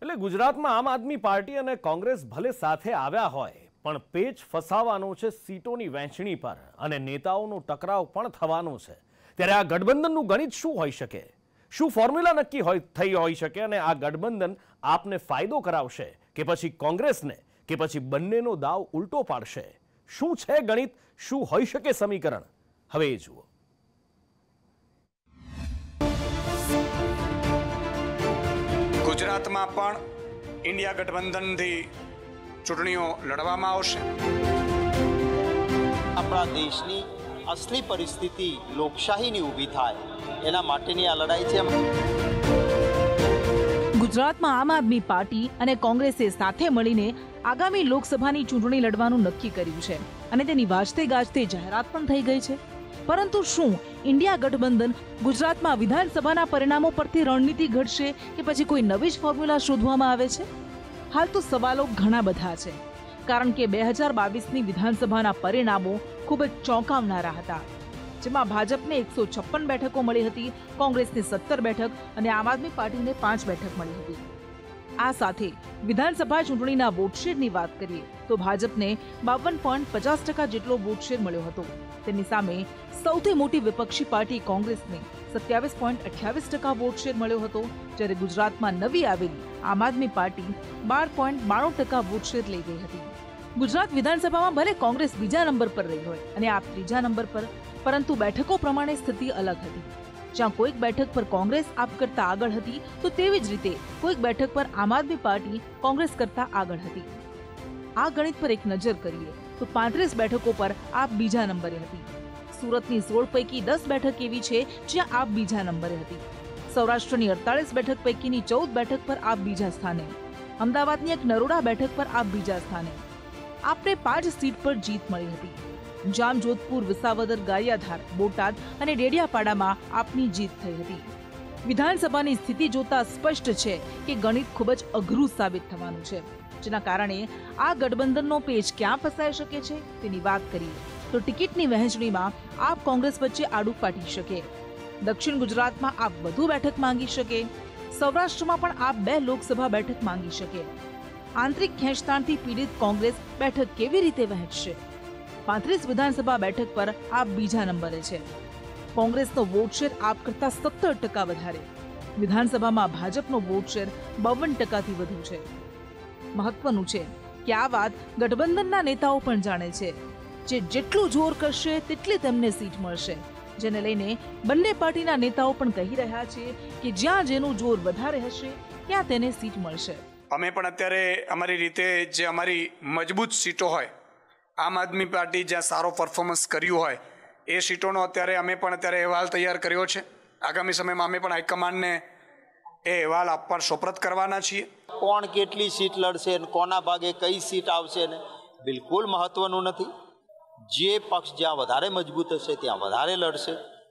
એટલે ગુજરાતમાં આમ આદમી પાર્ટી અને કોંગ્રેસ ભલે સાથે આવ્યા હોય પણ પેચ ફસાવાનો છે સીટોની વહેંચણી પર અને નેતાઓનો ટકરાવ પણ થવાનો છે। ત્યારે આ ગઠબંધનનું ગણિત શું હોઈ શકે? શું ફોર્મ્યુલા નક્કી થઈ હોઈ શકે અને આ ગઠબંધન આપને ફાયદો કરાવશે કે પછી કોંગ્રેસને કે પછી બંનેનો દાવ ઉલટો પાડશે? શું છે ગણિત? શું હોઈ શકે સમીકરણ? હવે એ જુઓ। ગુજરાતમાં પણ ઇન્ડિયા ગઠબંધનથી ચૂંટણીઓ લડવામાં આવશે। આપણા દેશની અસલી પરિસ્થિતિ લોકશાહીની ઊભી થાય એના માટેની આ લડાઈ છે। ગુજરાતમાં આમ આદમી પાર્ટી અને કોંગ્રેસે સાથે મળીને આગામી લોકસભાની ચૂંટણી લડવાનું નક્કી કર્યું છે અને તેની વાજતે ગાજતે જાહેરાત પણ થઈ ગઈ છે। પરંતુ શું ઇન્ડિયા ગઠબંધન ગુજરાતમાં વિધાનસભાના પરિણામો પરથી રણનીતિ ઘડશે કે પછી કોઈ નવી જ ફોર્મ્યુલા શોધવામાં આવે છે? હાલ તો સવાલો ઘણા બધા છે, કારણ કે 2022ની વિધાનસભાના પરિણામો ખૂબ જ ચોંકાવનારા હતા, જેમાં ભાજપને 156 બેઠકો મળી હતી, કોંગ્રેસને 17 બેઠક અને આમ આદમી પાર્ટીને 5 બેઠક મળી હતી। આ સાથે વિધાનસભા ચૂંટણીના વોટશેરની વાત કરીએ તો ભાજપને 52.50% જેટલો વોટશેર મળ્યો હતો। તેની સામે સૌથી મોટી વિપક્ષી પાર્ટી કોંગ્રેસને 27.28% વોટશેર મળ્યો હતો, જ્યારે ગુજરાતમાં નવી આવેલી આમ આદમી પાર્ટી 12.92% વોટશેર લઈ ગઈ હતી। ગુજરાત વિધાનસભામાં ભલે કોંગ્રેસ બીજા નંબર પર રહી હોય અને આપ ત્રીજા નંબર પર, પરંતુ બેઠકો પ્રમાણે સ્થિતિ અલગ હતી। જ્યાં કોઈક બેઠક પર કોંગ્રેસ આપ કરતા આગળ હતી તો તેવી જ રીતે કોઈક બેઠક પર આમ આદમી પાર્ટી કોંગ્રેસ કરતા આગળ હતી। આ ગણિત પર એક નજર કરીએ તો 35 બેઠકો પર આપ બીજા નંબરે હતી। સુરતની 16 પૈકી 10 બેઠક એવી છે જ્યાં આપ બીજા નંબરે હતી। સૌરાષ્ટ્રની 48 બેઠક પૈકીની 14 બેઠક પર આપ બીજા સ્થાને। અમદાવાદની એક નરોડા બેઠક પર આપ બીજા સ્થાને। આપને 5 સીટ પર જીત મળી હતી। જામજોધપુર, વિસાવદર, ગારિયાધાર, બોટાદ અને ડેડિયાપાડામાં આપની જીત થઈ હતી। વિધાનસભાની સ્થિતિ જોતા સ્પષ્ટ છે કે ગણિત ખૂબ જ અઘરું સાબિત થવાનું છે, જેના કારણે આ ગઠબંધનનો પેચ ક્યાં ફસાઈ શકે છે તેની વાત કરીએ તો ટિકિટની વહેંચણીમાં આપ કોંગ્રેસ વચ્ચે આડું પાટી શકે, દક્ષિણ ગુજરાતમાં આપ વધુ બેઠક માંગી શકે, સૌરાષ્ટ્રમાં પણ આપ 2 લોકસભા બેઠક માંગી શકે। આંતરિક ખેંચતાણથી પીડિત કોંગ્રેસ બેઠક કેવી રીતે વહેંચશે? 35 વિધાનસભા બેઠક પર આપ બીજા નંબરે છે। કોંગ્રેસનો વોટ શેર આપ કરતા 17% વધારે। વિધાનસભામાં ભાજપનો વોટ શેર 52%થી વધુ છે। મહત્વનું છે કે આ વાત ગઠબંધનના નેતાઓ પણ જાણે છે, જે જેટલું જોર કરશે તેટલી તેમને સીટ મળશે, જેને લઈને બંને પાર્ટીના નેતાઓ પણ કહી રહ્યા છે કે જ્યાં જેનું જોર વધારે હશે ત્યાં તેને સીટ મળશે। અમે પણ અત્યારે અમારી રીતે જે અમારી મજબૂત સીટો હોય, આમ આદમી પાર્ટી જ્યાં સારો પરફોર્મન્સ કર્યું હોય એ સીટોનો અત્યારે અમે પણ અત્યારે અહેવાલ તૈયાર કર્યો છે। આગામી સમયમાં અમે પણ હાઈકમાન્ડને એ અહેવાલ આપવા સોપરત કરવાના છીએ। કોણ કેટલી સીટ લડશે અને કોના ભાગે કઈ સીટ આવશે ને બિલકુલ મહત્વનું નથી। જે પક્ષ જ્યાં વધારે મજબૂત હશે ત્યાં વધારે લડશે।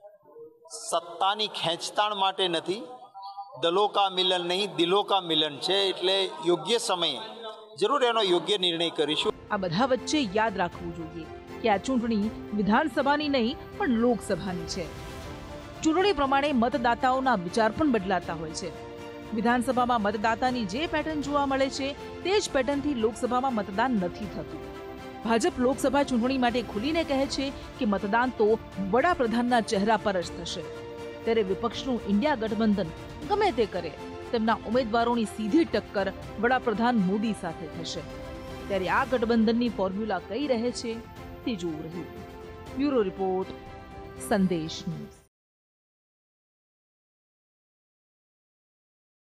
સત્તાની ખેંચતાણ માટે નથી, દલો કા મિલન નહીં દિલો કા મિલન છે, એટલે યોગ્ય સમયે જરૂર એનો યોગ્ય નિર્ણય કરીશું। આ બધા વચ્ચે યાદ રાખવું જોઈએ કે આ ચૂંટણી વિધાનસભાની નહીં પણ લોકસભાની છે। ચૂંટણી પ્રમાણે મતદાતાઓના વિચાર પણ બદલાતા હોય છે। વિધાનસભામાં મતદાતાની જે પેટર્ન જોવા મળે છે તે જ પેટર્નથી લોકસભામાં મતદાન નથી થતું। ભાજપ લોકસભા ચૂંટણી માટે ખુલીને કહે છે કે મતદાન તો વડાપ્રધાનના ચહેરા પર જ થશે, ત્યારે વિપક્ષનું ઇન્ડિયા ગઠબંધન ગમે તે કરે તેમના ઉમેદવારોની સીધી ટક્કર વડાપ્રધાન મોદી સાથે થશે। ત્યારે આ ગઠબંધનની ફોર્મ્યુલા કઈ રહે છે તે જોવું રહ્યું। Bureau report, Sandesh news.